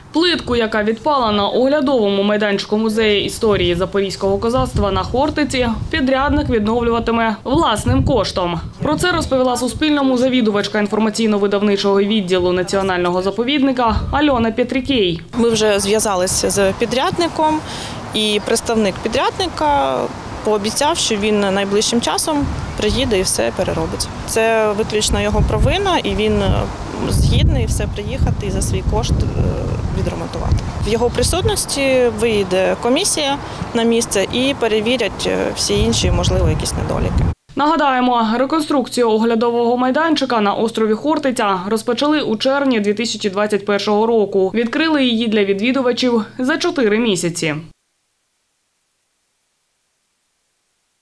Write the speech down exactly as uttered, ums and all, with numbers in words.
Плитку, яка відпала на оглядовому майданчику музею історії запорізького козацтва на Хортиці, підрядник відновлюватиме власним коштом. Про це розповіла Суспільному завідувачка інформаційно-видавничого відділу національного заповідника Альона Петрікей. Ми вже зв'язалися з підрядником, і представник підрядника пообіцяв, що він найближчим часом приїде і все переробить. Це виключно його провина, і він згідний все приїхати і за свій кошт відремонтувати. В його присутності виїде комісія на місце і перевірять всі інші, можливо, якісь недоліки. Нагадаємо, реконструкцію оглядового майданчика на острові Хортиця розпочали у червні дві тисячі двадцять першого року. Відкрили її для відвідувачів за чотири місяці.